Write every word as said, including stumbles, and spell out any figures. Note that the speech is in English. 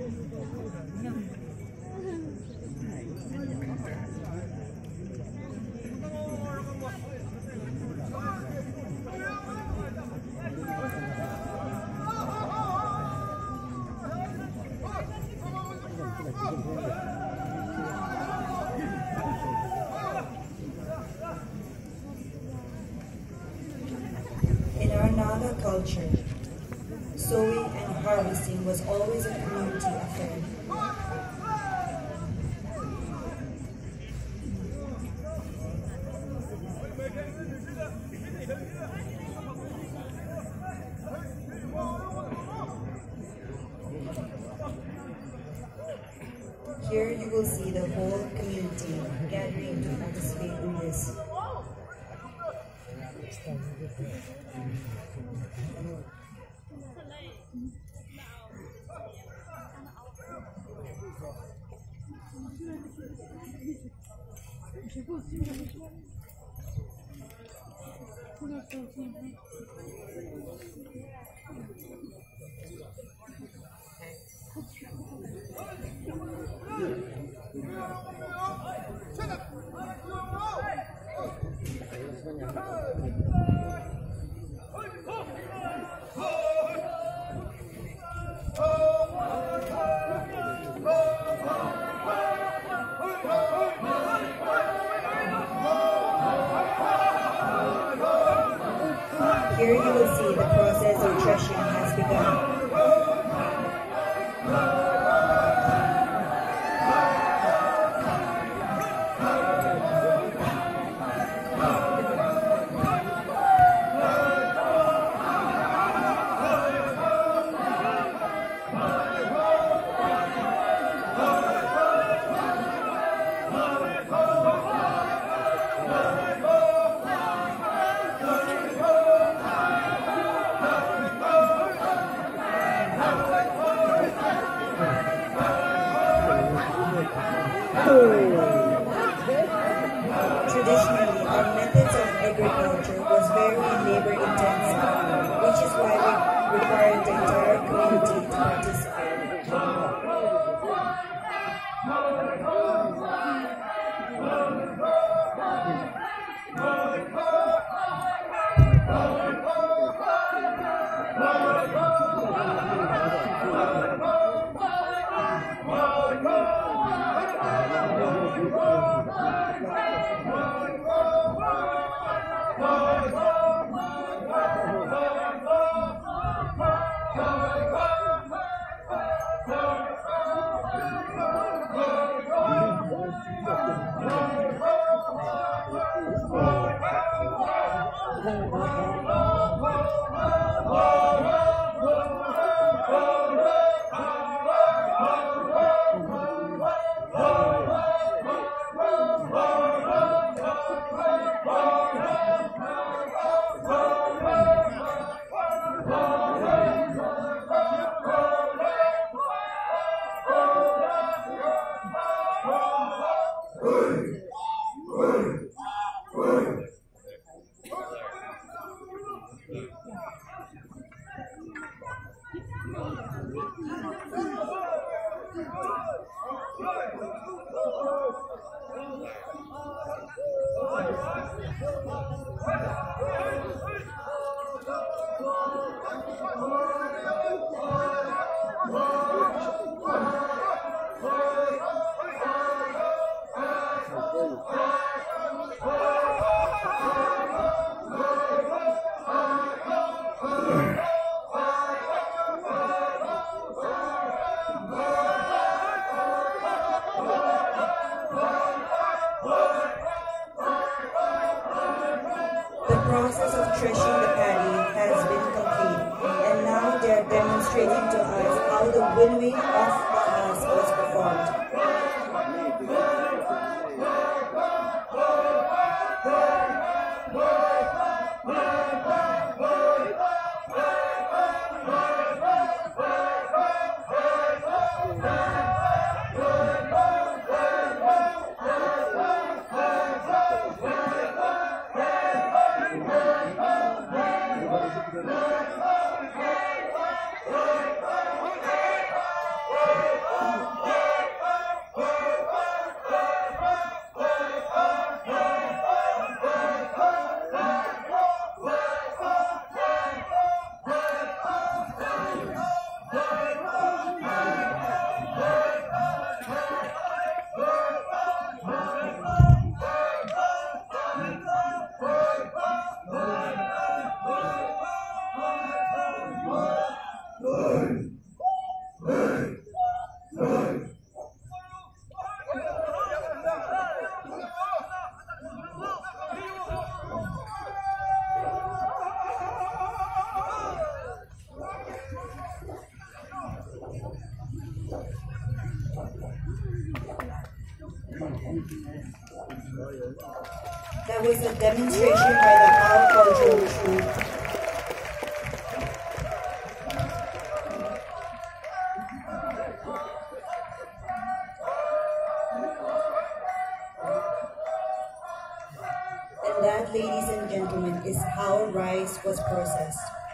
In our Naga culture, sowing and harvesting was always a community affair. Here you will see the whole community gathering to participate in this. Here you will see the process of threshing has begun. Traditionally, our methods of agriculture was very labor intensive, which is why we required the entire community to participate. The process of threshing the paddy has been complete, and now they are demonstrating to us how the winnowing of bananas was performed. Hey! That was a demonstration by the How cultural troupe. And that, ladies and gentlemen, is how rice was processed.